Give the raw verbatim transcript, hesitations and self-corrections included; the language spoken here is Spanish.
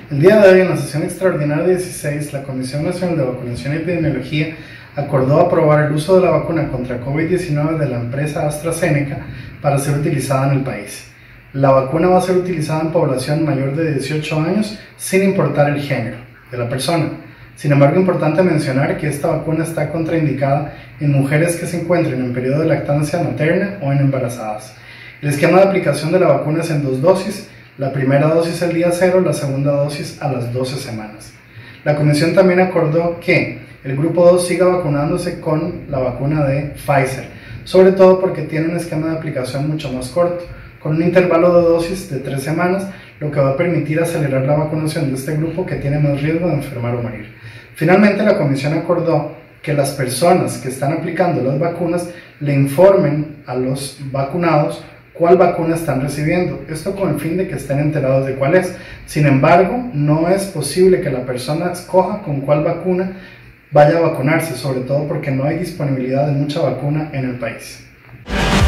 El día de hoy, en la sesión extraordinaria dieciséis, la Comisión Nacional de Vacunación y Epidemiología acordó aprobar el uso de la vacuna contra COVID diecinueve de la empresa AstraZeneca para ser utilizada en el país. La vacuna va a ser utilizada en población mayor de dieciocho años sin importar el género de la persona. Sin embargo, es importante mencionar que esta vacuna está contraindicada en mujeres que se encuentren en periodo de lactancia materna o en embarazadas. El esquema de aplicación de la vacuna es en dos dosis, la primera dosis al día cero, la segunda dosis a las doce semanas. La Comisión también acordó que el grupo dos siga vacunándose con la vacuna de Pfizer, sobre todo porque tiene un esquema de aplicación mucho más corto, con un intervalo de dosis de tres semanas, lo que va a permitir acelerar la vacunación de este grupo que tiene más riesgo de enfermar o morir. Finalmente, la Comisión acordó que las personas que están aplicando las vacunas le informen a los vacunados cuál vacuna están recibiendo, esto con el fin de que estén enterados de cuál es. Sin embargo, no es posible que la persona escoja con cuál vacuna vaya a vacunarse, sobre todo porque no hay disponibilidad de mucha vacuna en el país.